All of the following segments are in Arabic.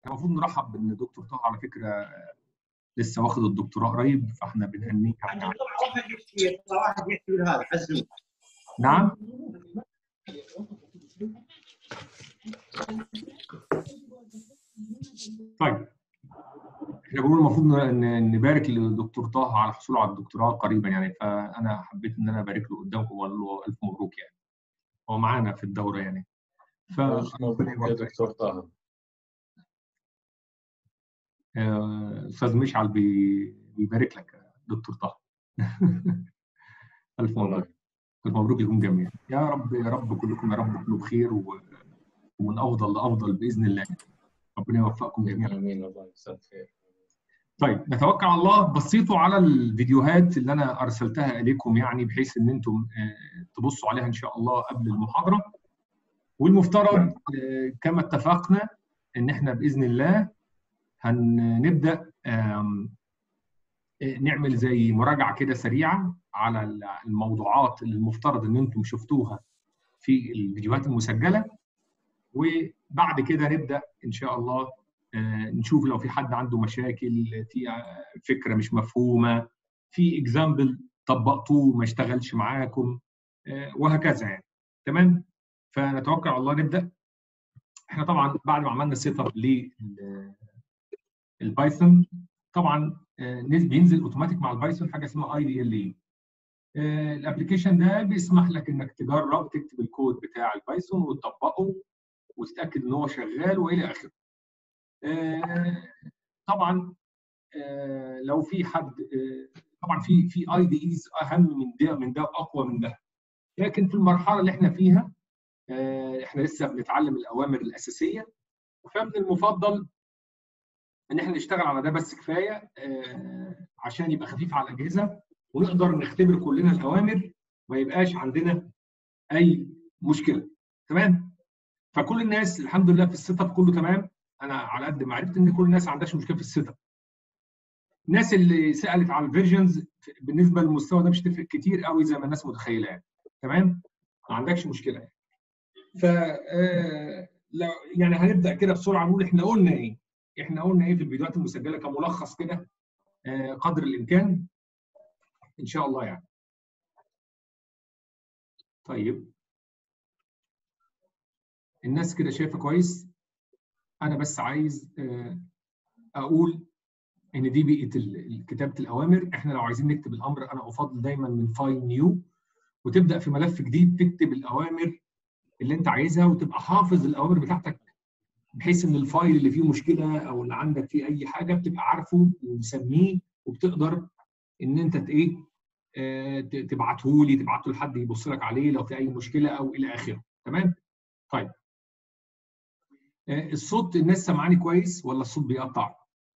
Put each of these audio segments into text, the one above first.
المفروض نرحب بان دكتور طه على فكره لسه واخد الدكتوراه قريب، فاحنا بنهنيه. طلع واحد يحكي هذا حزوم. نعم. طيب احنا بنقول المفروض نبارك للدكتور طه على حصوله على الدكتوراه قريبا يعني، فانا حبيت ان انا ابارك له قدامكم واقول له الف مبروك يعني. هو معانا في الدوره يعني. مبروك يا دكتور طه. استاذ مشعل بيبارك لك يا دكتور طه. الف مبروك. الف مبروك لكم جميعا يا رب، يا رب كلكم يا رب كله بخير ومن افضل لافضل باذن الله. ربنا يوفقكم جميعا. امين. الله يجزاك خير. طيب نتوكل على الله. بصيتوا على الفيديوهات اللي انا ارسلتها اليكم يعني، بحيث ان انتم تبصوا عليها ان شاء الله قبل المحاضره. والمفترض كما اتفقنا ان احنا باذن الله هنبدا نعمل زي مراجعه كده سريعه على الموضوعات اللي المفترض ان انتم شفتوها في الفيديوهات المسجله، وبعد كده نبدا ان شاء الله نشوف لو في حد عنده مشاكل، في فكره مش مفهومه، في اكزامبل طبقتوه ما اشتغلش معاكم، وهكذا يعني. تمام؟ فنتوكل على الله نبدا. احنا طبعا بعد ما عملنا سيت اب للبايثون طبعا بينزل اوتوماتيك مع البايثون حاجه اسمها IDLE. الابلكيشن ده بيسمح لك انك تجرب تكتب الكود بتاع البايثون وتطبقه وتتاكد ان هو شغال والى اخره. طبعا لو في حد طبعا في IDEs اهم من ده واقوى من ده، لكن في المرحله اللي احنا فيها احنا لسه بنتعلم الاوامر الاساسيه، فمن المفضل ان احنا نشتغل على ده بس كفايه عشان يبقى خفيف على الاجهزه ونقدر نختبر كلنا الاوامر ما يبقاش عندنا اي مشكله. تمام؟ فكل الناس الحمد لله في السيت اب كله تمام. انا على قد ما عرفت ان كل الناس ما عندهاش مشكله في السيت اب. الناس اللي سالت على الفيرجنز بالنسبه للمستوى ده مش تفرق كتير قوي زي ما الناس متخيله يعني. تمام؟ ما عندكش مشكله يعني. ف لو يعني هنبدا كده بسرعه نقول احنا قلنا ايه؟ احنا قلنا ايه في الفيديوهات المسجله كملخص كده قدر الامكان ان شاء الله يعني. طيب الناس كده شايفه كويس؟ انا بس عايز اقول ان دي بيئه كتابه الاوامر. احنا لو عايزين نكتب الامر انا افضل دايما من فايل نيو وتبدا في ملف جديد تكتب الاوامر اللي انت عايزها وتبقى حافظ الاوامر بتاعتك، بحيث ان الفايل اللي فيه مشكله او اللي عندك فيه اي حاجه بتبقى عارفه ومسميه وبتقدر ان انت ايه تبعته لحد يبص لك عليه لو في اي مشكله او الى اخره. تمام؟ طيب الصوت الناس سامعاني كويس ولا الصوت بيقطع؟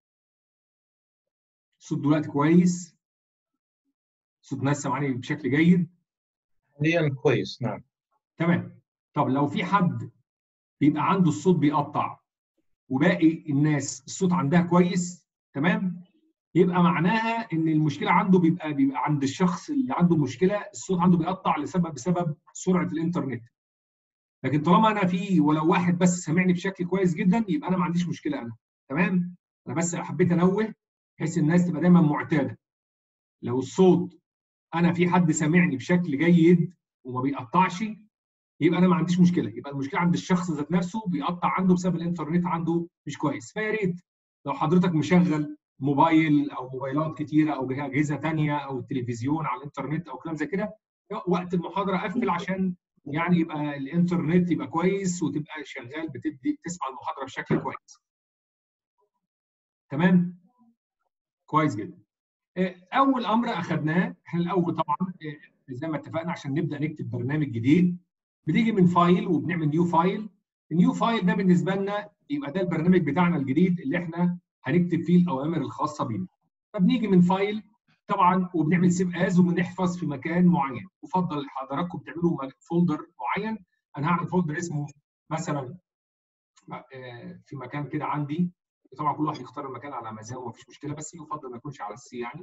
الصوت دلوقتي كويس؟ صوت الناس سامعاني بشكل جيد؟ حاليا كويس. نعم تمام. طب لو في حد بيبقى عنده الصوت بيقطع وباقي الناس الصوت عندها كويس، تمام، يبقى معناها ان المشكله عنده بيبقى عند الشخص اللي عنده مشكله الصوت عنده بيقطع بسبب سرعه الانترنت. لكن طالما انا في ولو واحد بس سامعني بشكل كويس جدا يبقى انا ما عنديش مشكله انا. تمام؟ انا بس حبيت انوه بحيث الناس تبقى دايما معتاده. لو الصوت انا في حد سامعني بشكل جيد وما بيقطعش يبقى انا ما عنديش مشكله، يبقى المشكله عند الشخص ذات نفسه بيقطع عنده بسبب الانترنت عنده مش كويس. فيا ريت لو حضرتك مشغل موبايل او موبايلات كتيره او اجهزه ثانيه او التلفزيون على الانترنت او كلام زي كده، وقت المحاضره قفل عشان يعني يبقى الانترنت يبقى كويس وتبقى شغال تسمع المحاضره بشكل كويس. تمام؟ كويس جدا. اول امر اخذناه احنا الاول طبعا زي ما اتفقنا عشان نبدا نكتب برنامج جديد بنيجي من فايل وبنعمل نيو فايل. النيو فايل ده بالنسبه لنا يبقى ده البرنامج بتاعنا الجديد اللي احنا هنكتب فيه الاوامر الخاصه بينا. فبنيجي من فايل طبعا وبنعمل سيف از وبنحفظ في مكان معين. يفضل حضراتكم تعملوا فولدر معين. انا هعمل فولدر اسمه مثلا في مكان كده عندي، طبعا كل واحد يختار المكان على مزاجه مفيش مشكله بس يفضل ما يكونش على السي يعني.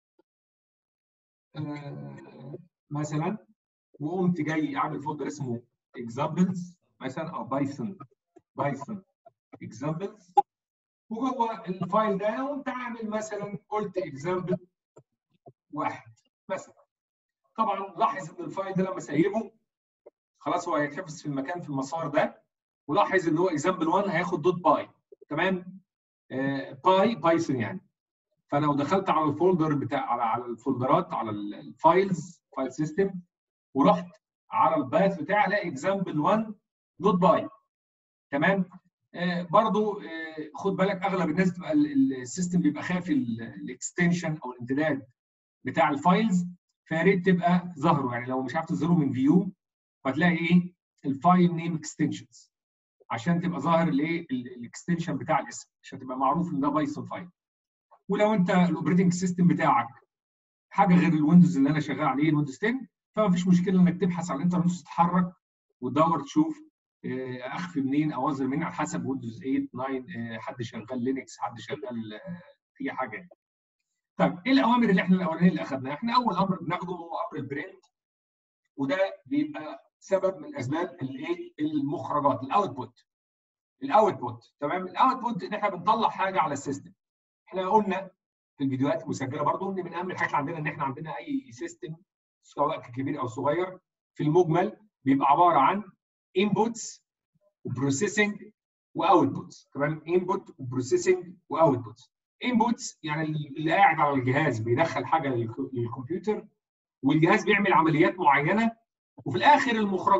مثلا وقمت جاي اعمل فولدر اسمه examples مثلا او بايثون examples وجوه الفايل ده قمت عامل مثلا قلت اكزامبل 1 مثلا. طبعا لاحظ ان الفايل ده لما سيبه خلاص هو هيتحفظ في المكان في المسار ده، ولاحظ ان هو اكزامبل 1 هياخد دوت باي. تمام؟ بايثون يعني. فلو دخلت على الفولدر بتاع على الفولدرات على الفايلز فايل سيستم ورحت على الباث بتاعي الاقي اكزامبل 1 دوت باي. تمام؟ برضو خد بالك اغلب الناس بتبقى السيستم بيبقى خافي الاكستنشن او الامتداد بتاع الفايلز، فيا ريت تبقى ظاهره. يعني لو مش عارف تظهره من فيو فتلاقي ايه الفايل نيم اكستنشنز عشان تبقى ظاهر الايه الاكستنشن بتاع الاسم عشان تبقى معروف ان ده بايثون فايل. ولو انت الاوبريتنج سيستم بتاعك حاجه غير الويندوز اللي انا شغال عليه الويندوز 10 فما فيش مشكله انك تبحث على الانترنت تتحرك وتدور تشوف اخفي منين او اظهر منين على حسب ويندوز 8 9 حد شغال لينكس حد شغال اي حاجه. طيب ايه الاوامر اللي احنا الاولانيه اللي اخذناها؟ احنا اول امر بناخده هو امر البرنت، وده بيبقى سبب من اسباب الايه المخرجات الاوتبوت. تمام؟ الاوتبوت ان احنا بنطلع حاجه على السيستم. احنا قلنا في الفيديوهات المسجله برضو ان من اهم الحاجات اللي عندنا ان احنا عندنا اي سيستم سواء كبير او صغير في المجمل بيبقى عباره عن انبوتس وبروسيسنج واوتبوتس. تمام؟ انبوت وبروسيسنج واوتبوتس. انبوتس يعني اللي قاعد على الجهاز بيدخل حاجه للكمبيوتر والجهاز بيعمل عمليات معينه، وفي الاخر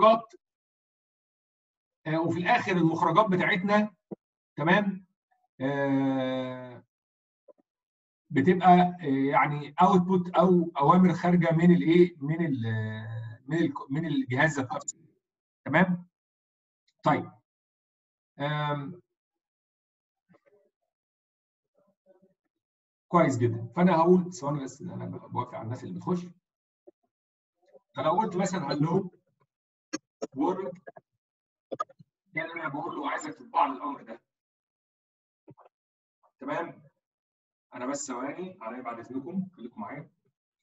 المخرجات بتاعتنا تمام بتبقى يعني اوتبوت او اوامر خارجه من الايه من الجهاز ذات نفسه. تمام؟ طيب كويس جدا. فانا هقول ثواني بس انا بوافق على الناس اللي بتخش. فلو قلت مثلا هلو وورد يعني انا بقول له عايزك تطبع لي الامر ده. تمام؟ انا بس ثواني على بعد اذنكم خليكم معايا.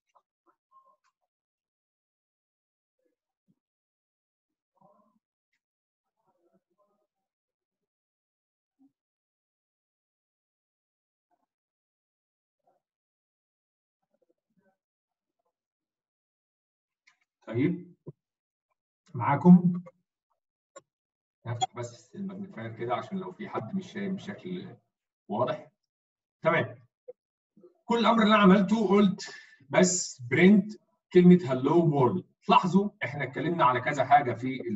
طيب معاكم. هفتح بس الماجنيفاير كده عشان لو في حد مش شايف بشكل واضح. تمام. كل الامر اللي انا عملته قلت بس برنت كلمه هلو وورلد. تلاحظوا احنا اتكلمنا على كذا حاجه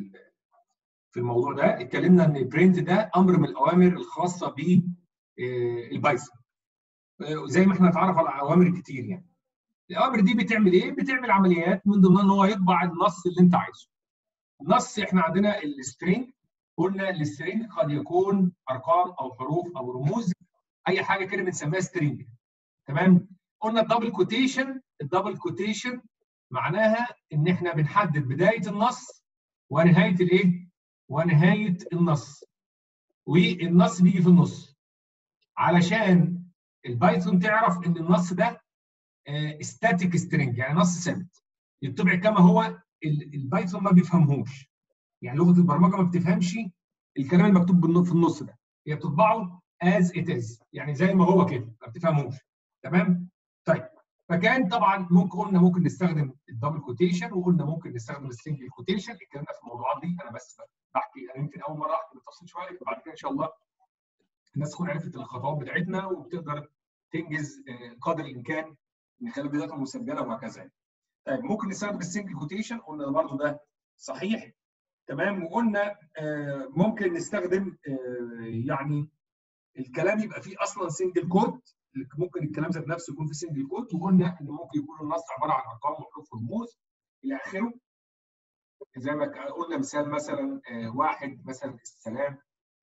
في الموضوع ده. اتكلمنا ان برنت ده امر من الاوامر الخاصه بالبايثون زي ما احنا نتعرف على اوامر كتير. يعني الاوامر دي بتعمل ايه؟ بتعمل عمليات من ضمنها ان هو يطبع النص اللي انت عايزه. النص احنا عندنا السترينج، قلنا السترينج قد يكون ارقام او حروف او رموز، اي حاجه كده بنسميها سترينج. تمام؟ قلنا الدبل كوتيشن معناها ان احنا بنحدد بدايه النص ونهايه الايه؟ ونهايه النص. والنص بيجي في النص علشان البايثون تعرف ان النص ده ستاتيك سترينج يعني نص ثابت يطبع كما هو. البايثون ما بيفهمهوش، يعني لغه البرمجه ما بتفهمش الكلام المكتوب في النص ده، هي بتطبعه از ات از يعني زي ما هو كده ما بتفهموش. تمام؟ طيب فكان طبعا ممكن نستخدم الدبل كوتيشن وقلنا ممكن نستخدم السنجل كوتيشن. الكلام ده في الموضوعات دي انا بس بحكي، انا يمكن اول مره احكي بالتفصيل شويه، بعد كده ان شاء الله الناس تكون عرفت الخطوات بتاعتنا وبتقدر تنجز قدر الامكان من خلال الفيديوهات المسجله وهكذا. طيب ممكن نستخدم السنجل كوتيشن، قلنا برضه ده صحيح. تمام؟ وقلنا ممكن نستخدم يعني الكلام يبقى فيه اصلا سنجل كود، ممكن الكلام ذات نفسه يكون فيه سنجل كود، وقلنا ان ممكن يكون النص عباره عن ارقام وحروف ورموز الى اخره. زي ما قلنا مثلا واحد مثلا السلام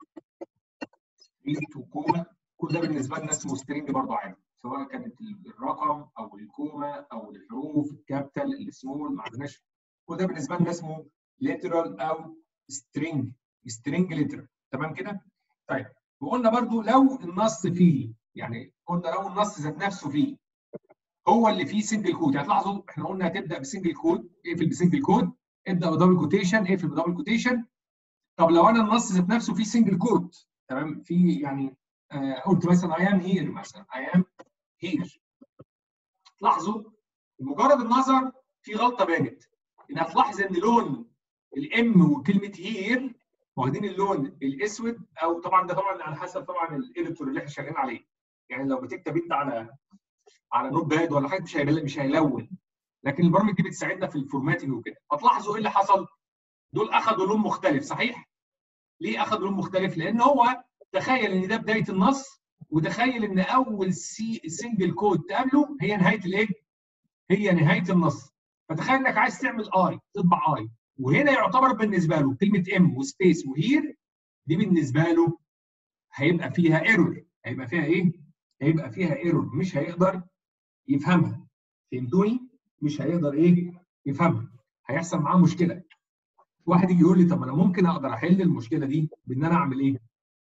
وكوما، كل ده بالنسبه لنا اسمه سترينج برضه عادي، سواء كانت الرقم او الكوما او الحروف الكابيتال السمول ما عندناش، كل ده بالنسبه لنا اسمه ليترال او سترينج ليترال. تمام كده؟ طيب وقلنا برضو لو النص فيه، يعني قلنا لو النص ذات نفسه فيه هو اللي فيه سنجل كود، يعني تلاحظوا احنا قلنا هتبدا بسنجل كود، اقفل بسنجل كود، ابدا بدبل كوتيشن، اقفل بدبل كوتيشن. طب لو انا النص ذات نفسه فيه سنجل كود، تمام، في يعني قلت مثلا I am here مثلا I am here. لاحظوا بمجرد النظر في غلطه بانت، انها تلاحظ ان لون الام وكلمه هير واخدين اللون الاسود، او طبعا ده طبعا على حسب طبعا الاديتور اللي احنا شغالين عليه. يعني لو بتكتب انت على نوت باد ولا حاجه مش هيلون، لكن البرامج دي بتساعدنا في الفورماتنج وكده. فتلاحظوا ايه اللي حصل؟ دول اخذوا لون مختلف صحيح؟ ليه اخذوا لون مختلف؟ لان هو تخيل ان ده بدايه النص، وتخيل ان اول سنجل كود تقابله هي نهايه الايه؟ هي نهايه النص. فتخيل انك عايز تعمل اي، تطبع اي، وهنا يعتبر بالنسبه له كلمه ام وسبيس وهير دي بالنسبه له هيبقى فيها ايرور. هيبقى فيها ايه؟ هيبقى فيها ايرور، مش هيقدر يفهمها. فهمتوني؟ مش هيقدر ايه؟ يفهمها. هيحصل معاه مشكله. واحد يجي يقول لي طب انا ممكن اقدر احل المشكله دي بان انا اعمل ايه؟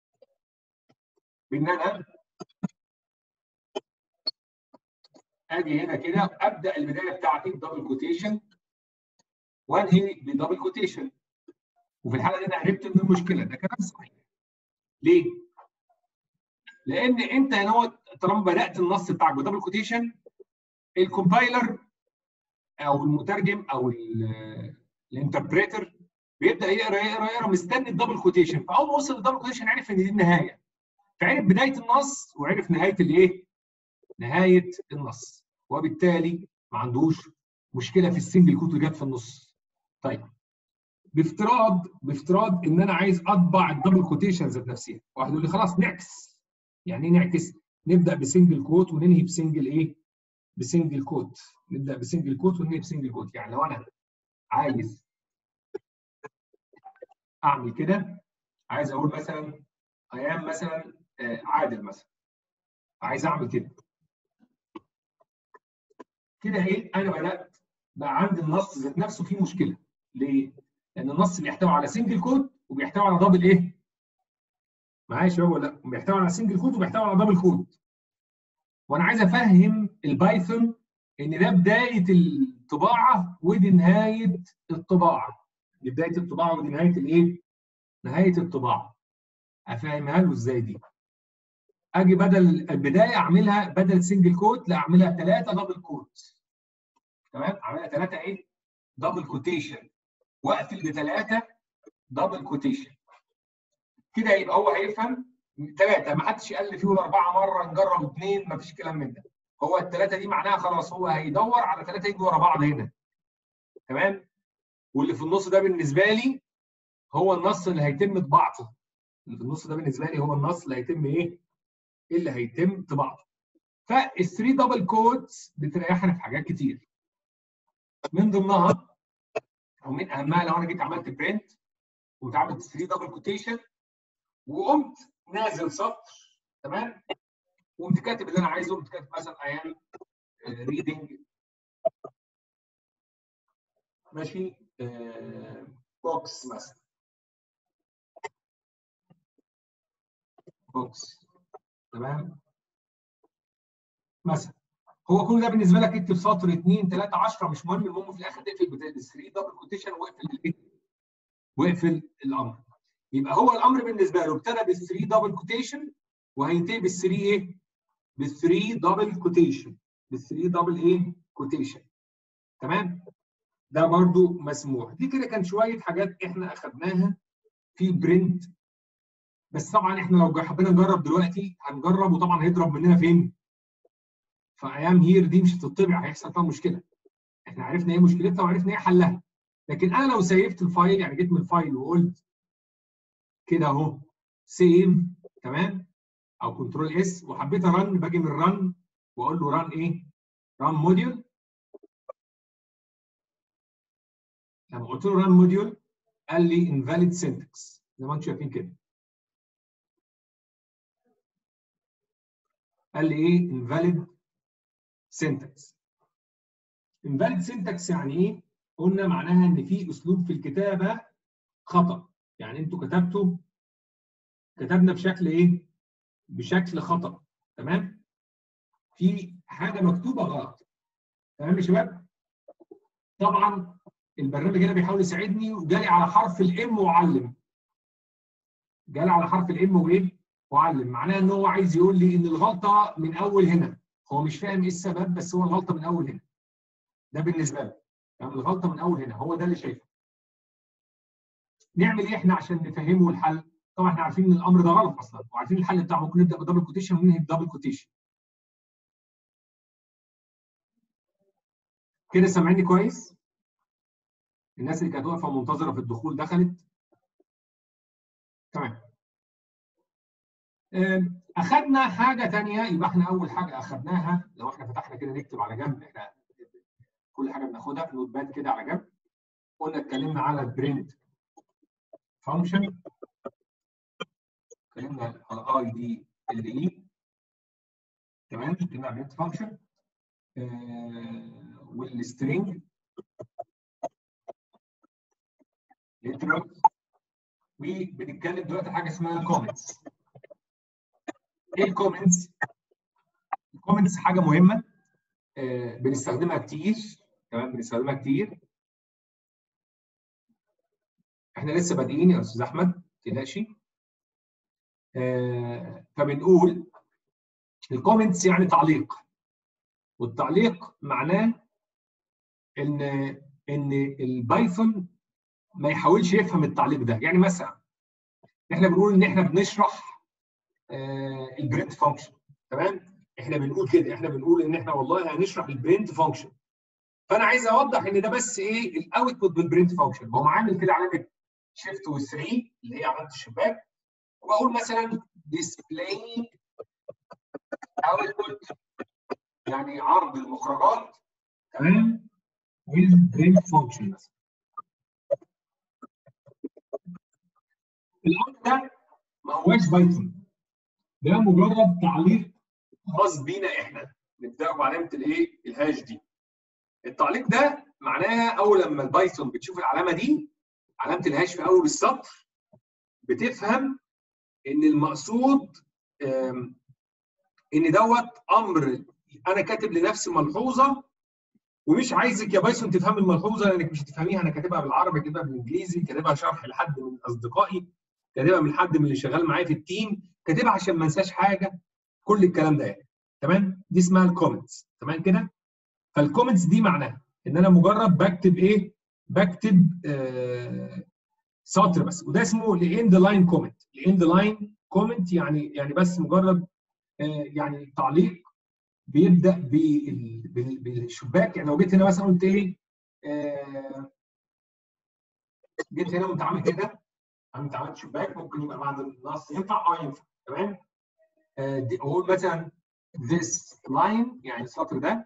بان انا اجي هنا كده ابدا البدايه بتاعتي بدبل كوتيشن وانهي بدبل كوتيشن. وفي الحاله دي انا عرفت ان المشكله ده كلام صحيح. ليه؟ لان انت هنا طالما بدات النص بتاعك بدبل كوتيشن، الكومبايلر او المترجم او الانتربريتر بيبدا يقرا مستني الدبل كوتيشن. فاول ما وصل للدبل كوتيشن عرف ان دي النهايه، فعرف بدايه النص وعرف نهايه الايه؟ نهايه النص، وبالتالي ما عندوش مشكله في السنجل كوت اللي جت في النص. طيب بافتراض ان انا عايز اطبع الدبل كوتيشن ذات نفسها، واحد يقول لي خلاص نعكس. يعني ايه نعكس؟ نبدا بسنجل كوت وننهي بسنجل ايه؟ بسنجل كوت. نبدا بسنجل كوت وننهي بسنجل كوت. يعني لو انا عايز اعمل كده، عايز اقول مثلا ايام مثلا عادل مثلا، عايز اعمل كده ايه؟ انا بدات بقى عندي النص ذات نفسه فيه مشكله. ليه؟ لان النص بيحتوي على سنجل كود وبيحتوي على دبل ايه؟ معايا يا شباب ولا لا؟ بيحتوي على سنجل كود وبيحتوي على دبل كود. وانا عايز افهم البايثون ان ده بدايه الطباعه ودي نهايه الطباعه. دي بدايه الطباعه ودي نهايه الايه؟ نهايه الطباعه. افهمها له ازاي دي؟ اجي بدل البدايه اعملها بدل سنجل كوت، لا اعملها 3 دبل كوت. تمام؟ اعملها 3 ايه؟ دبل كوتيشن، واقفل ب3 دبل كوتيشن. كده يبقى هو هيفهم 3. ما حدش قال لي فيه 4 مره نجرب 2، ما فيش كلام من ده. هو ال3 دي معناها خلاص هو هيدور على 3 يجوا ورا بعض هنا. تمام؟ واللي في النص ده بالنسبه لي هو النص اللي هيتم طباعته. اللي في النص ده بالنسبه لي هو النص اللي هيتم ايه؟ اللي هيتم طباعته. فال3 دبل كوتس بتريحنا في حاجات كتير. من ضمنها او من اهمها لو انا جيت عملت برنت واتعملت 3 دبل كوتيشن وقمت نازل سطر، تمام؟ وقمت كاتب اللي انا عايزه، قمت كاتب مثلا I am reading ماشي بوكس مثلا، بوكس، تمام؟ مثلا هو كل ده بالنسبه لك اكتب سطر 2 3 10 مش مهم، المهم في الاخر تقفل ب 3 دبل كوتيشن واقفل الامر. يبقى هو الامر بالنسبه له ابتدى بال 3 دبل كوتيشن وهينتهي بال 3 ايه؟ بال 3 دبل كوتيشن، بال 3 دبل ايه؟ كوتيشن. تمام؟ ده برضو مسموح. دي كده كان شويه حاجات احنا اخذناها في برنت. بس طبعا احنا لو حبينا نجرب دلوقتي هنجرب، وطبعا هيضرب مننا فين؟ فايام هير دي مش هتطبع، هيحصل فيها مشكله. احنا عرفنا ايه مشكلتها وعرفنا ايه حلها. لكن انا لو سيفت الفايل، يعني جيت من الفايل وقلت كده اهو سيف، تمام؟ او كنترول اس وحبيت ارن، باجي من الرن واقول له ران ايه؟ ران موديول. لما قلت له ران موديول قال لي invalid syntax زي ما انتم شايفين كده. قال لي ايه؟ invalid syntax. invalid syntax يعني ايه؟ قلنا معناها ان في اسلوب في الكتابه خطا. يعني انتوا كتبنا بشكل ايه؟ بشكل خطا. تمام؟ في حاجه مكتوبه غلط. تمام يا شباب؟ طبعا البرنامج هنا بيحاول يساعدني وجالي على حرف الام وعلم. جالي على حرف الام وايه؟ معلم، معناه ان هو عايز يقول لي ان الغلطه من اول هنا. هو مش فاهم ايه السبب، بس هو الغلطه من اول هنا. ده بالنسبه له يعني الغلطه من اول هنا، هو ده اللي شايفه. نعمل ايه احنا عشان نفهمه الحل؟ طبعا احنا عارفين ان الامر ده غلط اصلا، وعارفين الحل بتاعه. ممكن نبدا بدبل كوتيشن وننهي بدبل كوتيشن. كده سامعيني كويس؟ الناس اللي كانت واقفه منتظره في الدخول دخلت. تمام. اخذنا حاجه ثانيه. يبقى احنا اول حاجه اخذناها، لو احنا فتحنا كده نكتب على جنب، احنا كل حاجه بناخدها في نوت باد كده على جنب. قلنا اتكلمنا على البرنت فانكشن، اتكلمنا على اي دي ال اي. تمام. اتكلمنا على البرنت فانكشن والسترينج ليترال. وبنتكلم دلوقتي حاجه اسمها كومنتس. ايه الكومنتس؟ الكومنتس حاجه مهمه بنستخدمها كتير. تمام، بنستخدمها كتير. احنا لسه بادئين يا استاذ احمد، ما تقلقش. فبنقول الكومنتس يعني تعليق، والتعليق معناه ان البايثون ما يحاولش يفهم التعليق ده. يعني مثلا احنا بنقول ان احنا بنشرح البرنت فانكشن. تمام، احنا بنقول كده، احنا بنقول ان احنا والله هنشرح البرنت فانكشن. فانا عايز اوضح ان ده بس ايه الاوتبوت بالبرنت فانكشن. هو عامل كده علامه شيفت و3 اللي هي علامه الشباك، وبقول مثلا ديسبلاي اوتبوت يعني عرض المخرجات. تمام، والبرنت فانكشن مثلا. الامر ده ما هواش بايثون، ده مجرد تعليق خاص بينا احنا، نبداه بعلامه الايه؟ الهاش دي. التعليق ده معناها اول لما البايثون بتشوف العلامه دي، علامه الهاش في اول السطر، بتفهم ان المقصود ان دوت امر انا كاتب لنفسي ملحوظه، ومش عايزك يا بايثون تفهم الملحوظه لانك مش هتفهميها. انا كاتبها بالعربي، كاتبها بالانجليزي، كاتبها شرح لحد من اصدقائي، كاتبها من حد من اللي شغال معايا في التيم، كاتبها عشان ما انساش حاجه. كل الكلام ده يعني. تمام، دي اسمها الكومنتس. تمام كده. فالكومنتس دي معناها ان انا مجرد بكتب ايه؟ بكتب سطر بس، وده اسمه الاند لاين كومنت. الاند لاين كومنت يعني بس مجرد يعني تعليق بيبدا بالشباك. يعني لو جيت هنا مثلا قلت ايه؟ جيت هنا وانت عامل كده، انت عملت شباك، ممكن يبقى بعد النص ينفع؟ ينفع. تمام. اقول مثلا this line يعني السطر ده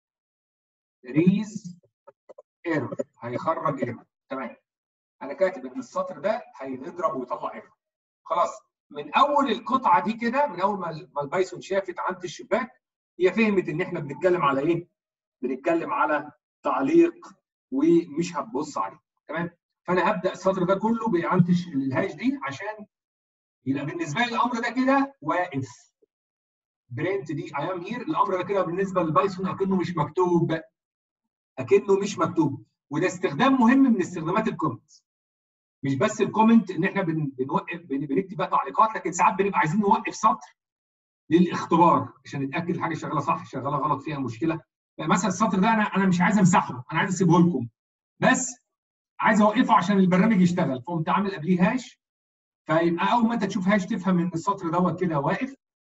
raise error، هيخرج error. تمام، انا كاتب ان السطر ده هيضرب ويطلع ايرور. خلاص، من اول القطعه دي كده، من اول ما البايثون شافت عند الشباك، هي فهمت ان احنا بنتكلم على ايه؟ بنتكلم على تعليق ومش هتبص عليه. تمام، فانا هبدا السطر ده كله بعند الهاش دي عشان يبقى بالنسبه لي الامر ده كده واقف. برنت دي اي ام هير، الامر ده كده بالنسبه للبايثون اكنه مش مكتوب، اكنه مش مكتوب. وده استخدام مهم من استخدامات الكومنت. مش بس الكومنت ان احنا بنوقف بنكتب بقى تعليقات، لكن ساعات بنبقى عايزين نوقف سطر للاختبار عشان نتاكد الحاجه شغاله صح، شغاله غلط، فيها مشكله. يعني مثلا السطر ده انا مش عايز امسحه، انا عايز اسيبه لكم، بس عايز اوقفه عشان البرنامج يشتغل، فقمت عامل قبليه هاش. فيبقى اول ما انت تشوف هاش تفهم ان السطر دوت كده واقف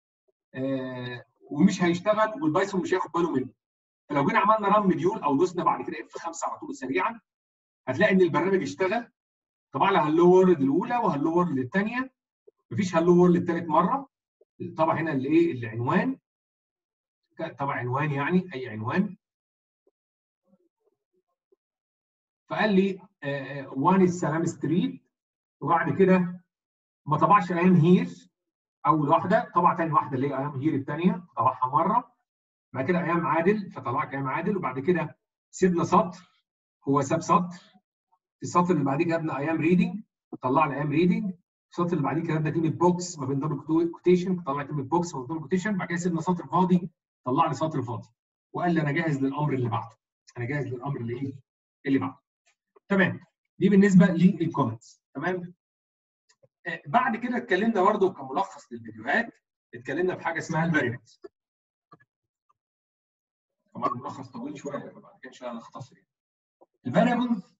ومش هيشتغل، والبايثون مش هياخد باله منه. فلو جينا عملنا ران مديول او دوسنا بعد كده F5 على طول سريعا، هتلاقي ان البرنامج اشتغل. طبعا لها هالو وورلد الاولى وهالو وورلد الثانيه، مفيش هالو وورلد ثالث مره. طبعا هنا الايه؟ العنوان، طبعا عنوان يعني اي عنوان. فقال لي وان السلام ستريت، وبعد كده ما طبعش ايام هير اول واحده، طبع ثاني واحده اللي هي ايام هير الثانيه، طبعها مره. بعد كده ايام عادل، فطلعت ايام عادل. وبعد كده سيبنا سطر، هو ساب سطر. السطر اللي بعديه كتبنا ايام ريدنج، طلعنا ايام ريدنج. السطر اللي بعديه كتبنا كلمه بوكس ما بين دبل كوتيشن، طلعنا كلمه بوكس ما بين دبل كوتيشن. بعد كده سيبنا سطر فاضي، طلع لي سطر فاضي، وقال لي انا جاهز للامر اللي بعده. انا جاهز للامر اللي ايه؟ اللي بعده. تمام، دي بالنسبه للكومنتس. تمام. بعد كده اتكلمنا برضه كملخص للفيديوهات، اتكلمنا في حاجه اسمها الفاريبلز. طبعا الملخص طويل شويه فبعد كده ان شاء الله نختصر. الفاريبلز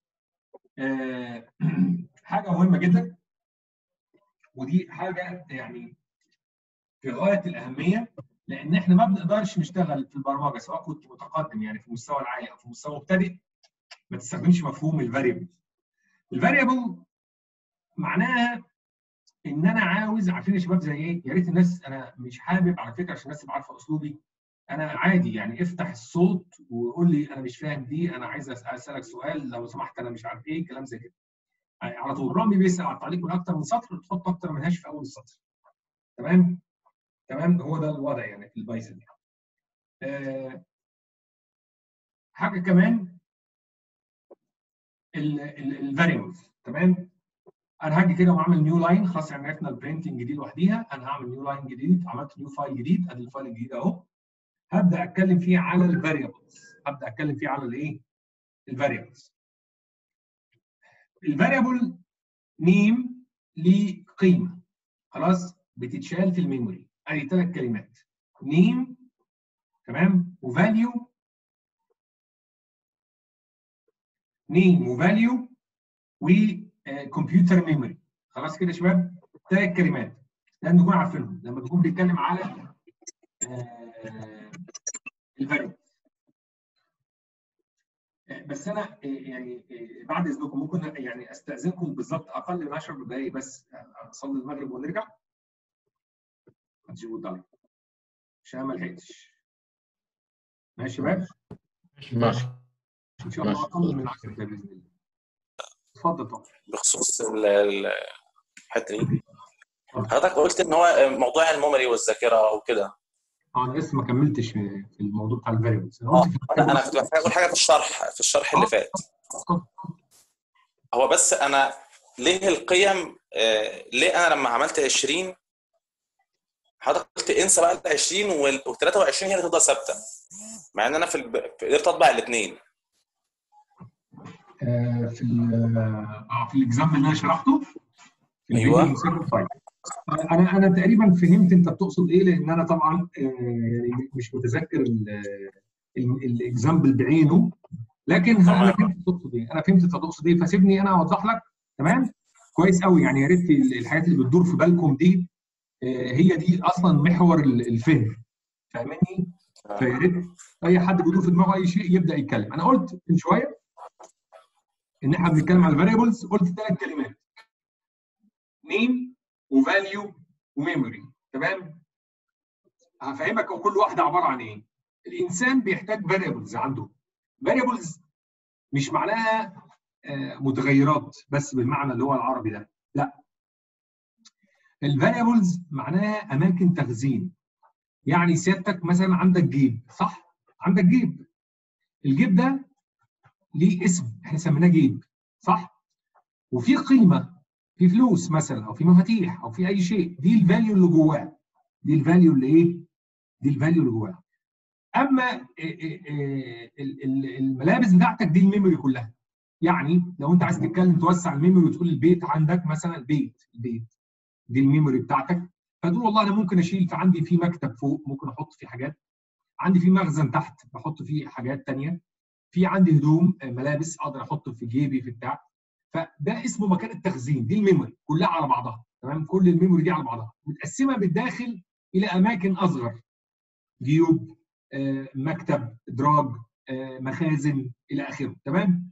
حاجه مهمه جدا، ودي حاجه يعني في غايه الاهميه، لان احنا ما بنقدرش نشتغل في البرمجه سواء كنت متقدم يعني في المستوى العالي او في مستوى مبتدئ ما تستخدمش مفهوم الفاريبل. الفاريبل معناها ان انا عاوز، عارفين يا شباب زي ايه؟ يا ريت الناس، انا مش حابب على فكره عشان الناس تبقى عارفه اسلوبي، انا عادي يعني افتح الصوت وقول لي انا مش فاهم دي، انا عايز اسالك سؤال لو سمحت، انا مش عارف ايه، كلام زي كده. يعني على طول رامي بيسال على التعليق من اكتر من سطر تحط اكتر من هاش في اول السطر. تمام؟ تمام، هو ده الوضع يعني في البايثون. حاجه كمان الفاريبلز. تمام؟ انا هاجي كده واعمل نيو لاين، خلاص يعني عرفنا البرينتنج دي لوحديها، انا هعمل نيو لاين جديد، عملت نيو فايل جديد، ادي الفايل الجديد اهو. هبدا اتكلم فيه على الفاريبلز، هبدا اتكلم فيه على الايه؟ الفاريبلز. الفاريبل نيم ليه قيمه، خلاص بتتشال في الميموري، ادي 3 كلمات، نيم تمام وفاليو، نيم وفاليو وكمبيوتر ميموري. خلاص كده يا شباب 3 كلمات لازم نكون عارفينهم لما نكون بنتكلم على الفاريبل. بس انا يعني بعد اذنكم ممكن يعني استاذنكم بالظبط اقل من 10 دقائق بس اصلي المغرب ونرجع. هتجيبوا الضلع عشان ما لحقتش. ماشي يا شباب؟ ماشي ان شاء الله اقل من 10 دقائق باذن الله. اتفضل طبعا. بخصوص الحته دي، حضرتك قلت ان هو موضوع الميموري والذاكره وكده. انا لسه ما كملتش في الموضوع بتاع الفاريبلز. انا قلت انا كنت محتاج اقول حاجه في الشرح اللي فات. هو بس انا ليه القيم، ليه انا لما عملت 20 حضرتك قلت انسى بقى ال 20 وال 23 هي اللي تفضل ثابته، مع ان انا قدرت اطبع الاثنين. في الاكزامبل اللي انا شرحته في الفيديو ايوه المسجل. طيب انا تقريبا فهمت انت بتقصد ايه، لان انا طبعا يعني مش متذكر الاكزامبل بعينه، لكن انا فهمت تقصد ايه، انا فهمت انت تقصد ايه، فسيبني انا اوضح لك. تمام كويس قوي، يعني يا ريت الحاجات اللي بتدور في بالكم دي هي دي اصلا محور الفهم، فاهمني؟ فيا ريت اي حد بيدور في دماغه اي شيء يبدا يتكلم. انا قلت من شويه ان احنا بنتكلم على الفاريبلز، قلت 3 كلمات، نيم وفاليو وميموري. تمام؟ هفهمك كل واحده عباره عن ايه. الانسان بيحتاج فاريبلز عنده. فاريبلز مش معناها متغيرات بس بالمعنى اللي هو العربي ده، لا. الفاريبلز معناها اماكن تخزين. يعني سيادتك مثلا عندك جيب، صح؟ عندك جيب، الجيب ده ليه اسم احنا سميناه جيب، صح؟ وفي قيمه، في فلوس مثلا او في مفاتيح او في اي شيء، دي الفاليو اللي جواه، دي الفاليو اللي ايه؟ دي الفاليو اللي جواه. اما الملابس بتاعتك دي الميموري كلها. يعني لو انت عايز تتكلم توسع الميموري وتقول البيت عندك مثلا، البيت دي الميموري بتاعتك، فتقول والله انا ممكن اشيل، فعندي في مكتب فوق ممكن احط فيه حاجات، عندي في مخزن تحت بحط فيه حاجات ثانيه، في عندي هدوم ملابس اقدر احط في جيبي في بتاع. فده اسمه مكان التخزين، دي الميموري كلها على بعضها. تمام؟ كل الميموري دي على بعضها متقسمه بالداخل الى اماكن اصغر، جيوب، مكتب، ادراج، مخازن الى اخره. تمام؟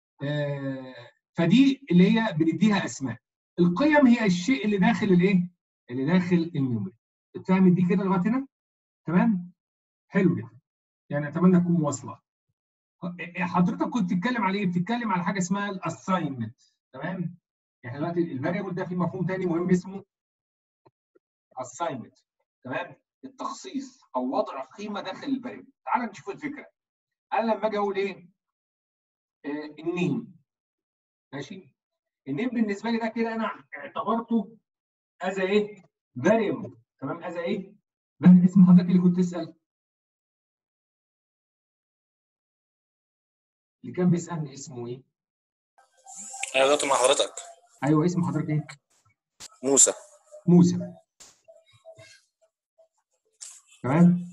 فدي اللي هي بنديها اسماء. القيم هي الشيء اللي داخل الايه؟ اللي داخل الميموري. اتفهمت دي كده لغايه هنا؟ تمام؟ حلو جدا. يعني اتمنى تكون واصله. حضرتك كنت بتتكلم على ايه؟ بتتكلم على حاجه اسمها الاساينمنت. تمام؟ يعني دلوقتي الفاريبل ده في مفهوم ثاني مهم اسمه اساينمنت. تمام؟ التخصيص او وضع قيمه داخل الفاريبل. تعال نشوف الفكره. انا لما اجي اقول ايه؟ النيم. ماشي؟ النيم بالنسبه لي ده كده انا اعتبرته از ايه؟ فاريبل. تمام؟ از ايه؟ اسم حضرتك اللي كنت تسال، اللي كان بيسالني اسمه ايه؟ ايوه دلوقتي مع حضرتك. ايوه اسم حضرتك ايه؟ موسى. تمام.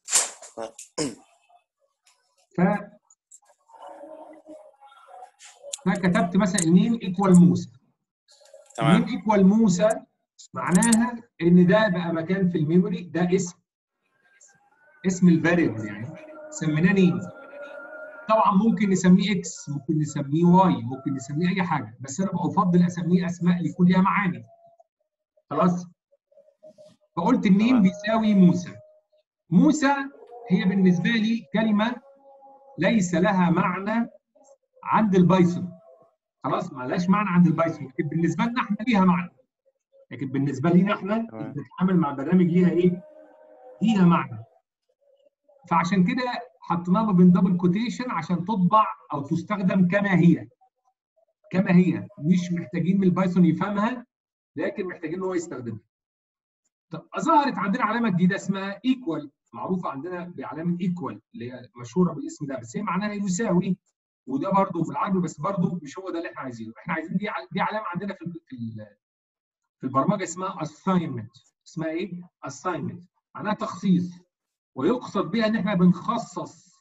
فكتبت مثلا النيم ايكوال موسى. تمام. النيم ايكوال موسى معناها ان ده بقى مكان في الميموري، ده اسم الفاريبل يعني سميناه نيم. طبعا ممكن نسميه اكس، ممكن نسميه واي، ممكن نسميه اي حاجه، بس انا بفضل اسميه اسماء اللي يكون ليها معاني. خلاص. فقلت النيم بيساوي موسى. موسى هي بالنسبه لي كلمه ليس لها معنى عند البايثون. خلاص، ما لهاش معنى عند البايثون، لكن بالنسبه لنا احنا ليها معنى. لكن بالنسبه لنا احنا بنتعامل مع برنامج ليها ايه؟ ليها معنى. فعشان كده حطيناها بين دبل كوتيشن عشان تطبع او تستخدم كما هي. كما هي، مش محتاجين من البايثون يفهمها، لكن محتاجين ان هو يستخدمها. طب ظهرت عندنا علامه جديده اسمها ايكوال، معروفه عندنا بعلامه ايكوال اللي هي مشهوره بالاسم ده، بس هي معناها يساوي، وده برضه بالعربي، بس برضه مش هو ده اللي احنا عايزينه. احنا عايزين دي علامه عندنا في البرمجه اسمها assignment. اسمها ايه؟ assignment، معناها تخصيص، ويقصد بها ان احنا بنخصص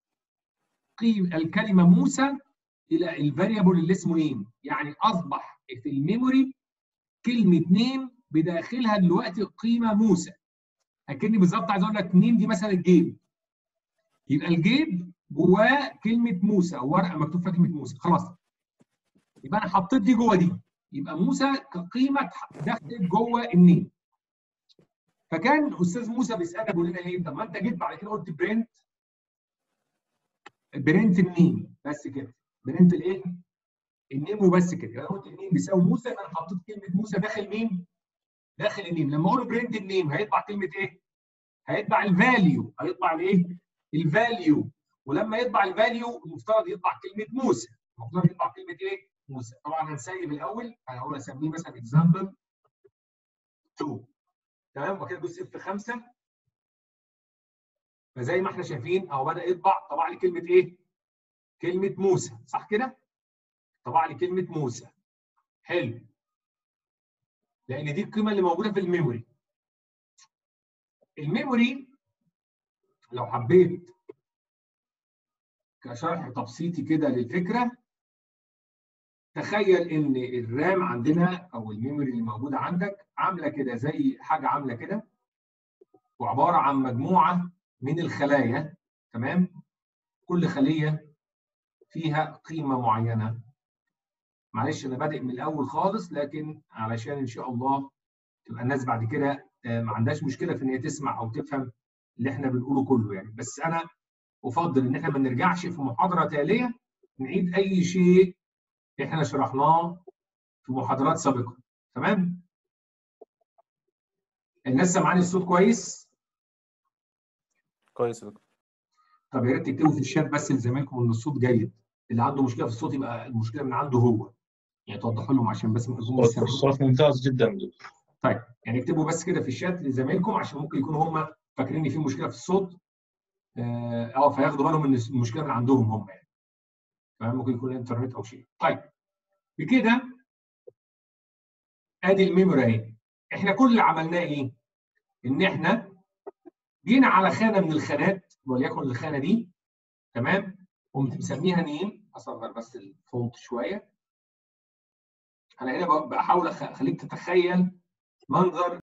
الكلمه موسى الى الفاريبل اللي اسمه نيم. يعني اصبح في الميموري كلمه نيم بداخلها دلوقتي قيمه موسى. اكني بالظبط عايز اقول لك نيم دي مثلا الجيب، يبقى الجيب جواه كلمه موسى او ورقه مكتوب فيها كلمه موسى. خلاص، يبقى انا حطيت دي جوه دي، يبقى موسى كقيمه دخلت جوه النيم. فكان استاذ موسى بيسالنا بيقول لنا ايه؟ طب ما انت جيت بعد كده قلت برنت النيم بس كده، برنت الايه؟ النيم وبس كده. انا قلت النيم بيساوي موسى، يبقى انا حطيت كلمه موسى داخل مين؟ داخل النيم. لما اقول برنت النيم هيطبع كلمه ايه؟ هيطبع الفاليو. هيطبع الايه؟ الفاليو. ولما يطبع الفاليو المفترض يطبع كلمه موسى. المفترض يطبع كلمه ايه؟ موسى. طبعا هنسيب الاول، انا هقول اسميه مثلا اكزامبل 2. تمام. وكده ادوس F5. فزي ما احنا شايفين اهو بدا يطبع. طبع لي كلمه ايه؟ كلمه موسى، صح كده؟ طبع لي كلمه موسى. حلو. لان دي القيمه اللي موجوده في الميموري. الميموري لو حبيت كشرح تبسيطي كده للفكره، تخيل ان الرام عندنا او الميموري اللي موجوده عندك عامله كده، زي حاجه عامله كده، وعباره عن مجموعه من الخلايا. تمام. كل خليه فيها قيمه معينه. معلش انا بادئ من الاول خالص، لكن علشان ان شاء الله تبقى الناس بعد كده ما عندهاش مشكله في ان هي تسمع او تفهم اللي احنا بنقوله كله يعني. بس انا افضل ان احنا ما نرجعش في محاضره تاليه نعيد اي شيء احنا شرحناه في محاضرات سابقه. تمام؟ الناس سامعاني الصوت كويس؟ كويس يا دكتور. طب يا ريت تكتبوا في الشات بس لزمايلكم ان الصوت جيد. اللي عنده مشكله في الصوت يبقى المشكله من عنده هو، يعني توضحوا لهم عشان بس ما يكونوش سامعين. الصوت ممتاز جدا دكتور. طيب يعني اكتبوا بس كده في الشات لزمايلكم عشان ممكن يكونوا هم فاكرين ان في مشكله في الصوت، فياخدوا بالهم ان المشكله من عندهم هم يعني. تمام. ممكن يكون الانترنت او شيء. طيب بكده ادي الميموري اهي. احنا كل اللي عملناه ايه؟ ان احنا جينا على خانه من الخانات، وليكن الخانه دي. تمام. قمت مسميها نيم. اصغر بس الفونت شويه. انا هنا بحاول اخليك تتخيل منظر